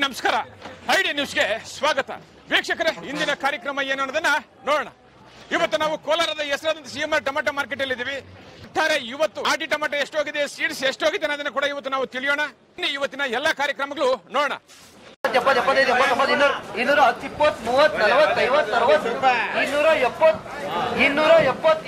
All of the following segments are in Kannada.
ನಮಸ್ಕಾರ. ಐಡಿಯಾ ನ್ಯೂಸ್ಗೆ ಸ್ವಾಗತ. ವೀಕ್ಷಕರೇ, ಇಂದಿನ ಕಾರ್ಯಕ್ರಮ ಏನು ಅನ್ನೋದನ್ನ ನೋಡೋಣ. ಇವತ್ತು ನಾವು ಕೋಲಾರದ ಹೆಸರಾದಂತ ಸಿಎಂಆರ್ ಟೊಮೆಟೊ ಮಾರ್ಕೆಟ್ ಅಲ್ಲಿ ಇದ್ದೀವಿ. ಇವತ್ತು ಆಟಿ ಟೊಮೆಟೊ ಎಷ್ಟೋಗಿದೆ, ಸೀಡ್ಸ್ ಎಷ್ಟೋಗಿದೆ ಅನ್ನೋದನ್ನ ಕೂಡ ಇವತ್ತು ನಾವು ತಿಳಿಯೋಣ. ಇವತ್ತಿನ ಎಲ್ಲಾ ಕಾರ್ಯಕ್ರಮಗಳು ನೋಡೋಣ. 70, 75, 80, 100, 110, 20, 30, 40, 50, 60, 270, 270,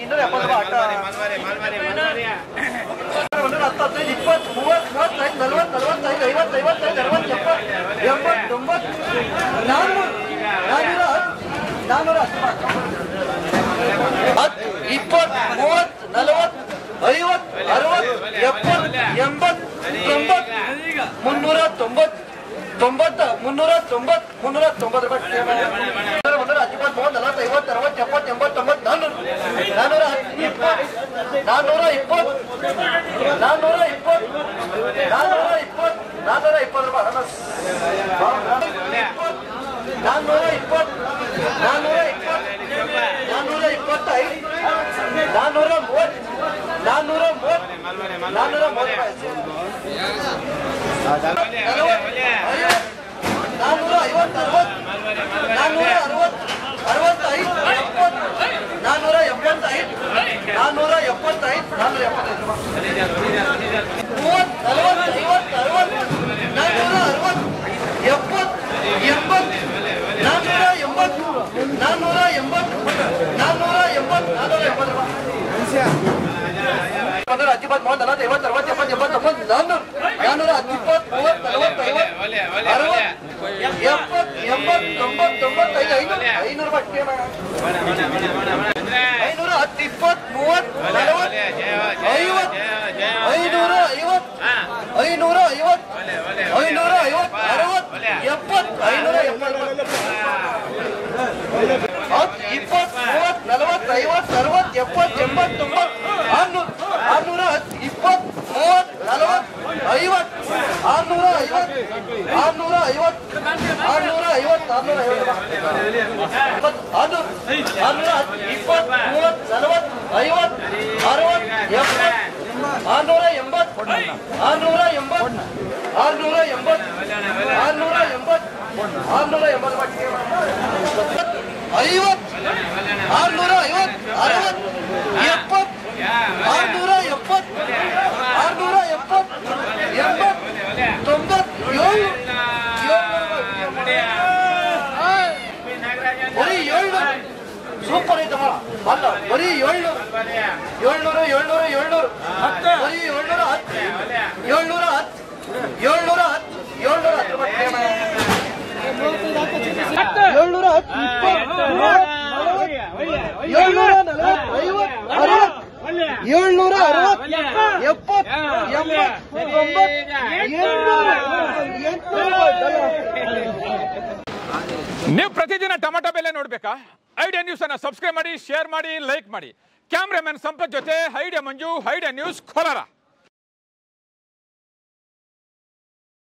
ನೀವು ಪ್ರತಿದಿನ ಟೊಮೆಟೊ ಬೆಲೆ ನೋಡ್ಬೇಕಾ? ಐಡಿಯಾ ನ್ಯೂಸ್ ಅನ್ನ ಸಬ್ಸ್ಕ್ರೈಬ್ ಮಾಡಿ, ಶೇರ್ ಮಾಡಿ, ಲೈಕ್ ಮಾಡಿ. ಕ್ಯಾಮ್ರಾಮನ್ ಸಂಪತ್ ಜೊತೆ Idea Manju, Idea News Kolar.